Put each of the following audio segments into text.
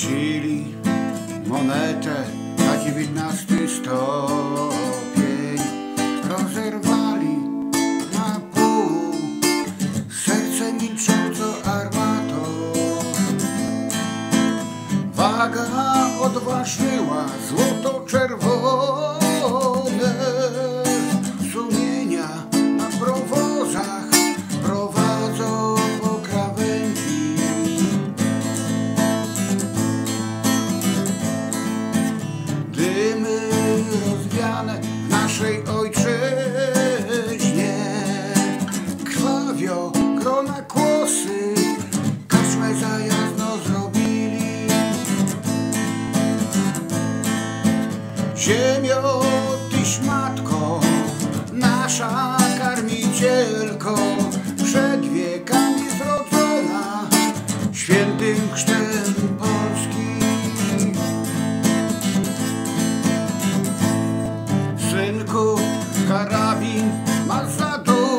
Rzucili monetę na 19 stopień, rozerwali na pół serce milcząco armatą. Waga odważyła złoto-czerwone sumienia na prowozach prowadzą po krawędzi. Dymy rozwiane w naszej ojczyźnie, krwawio grona kłosy, karczmę za jasno zrobili. Ziemio, tyś matko, nasza karmicielko, przed wiekami zrodzona świętym chrztem Polski. Synku, karabin masz za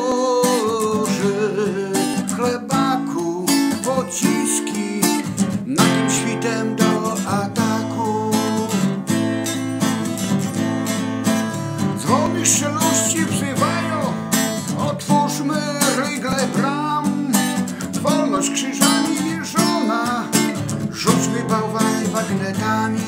duży, chlebaku, pociski, na tym świtem do ataku. Dzwony szeluści wzywają, otwórzmy rygle bram. Wolność krzyżami wierzona, rzućmy bałwany bagnetami.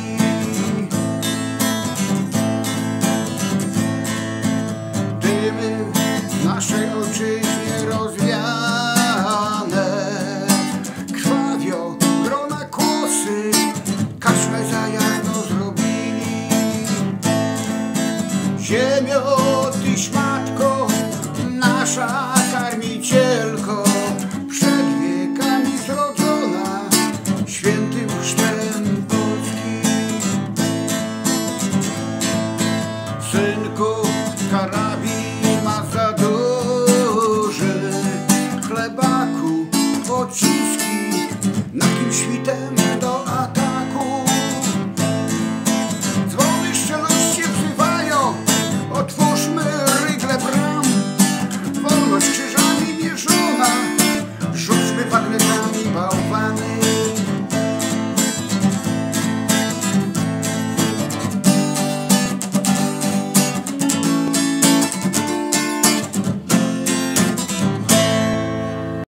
Dymy w naszej ojczyźnie rozwiane, krwawio grona kłosy, karczmę za jasno zrobili. Ziemio, tyś matko, nasza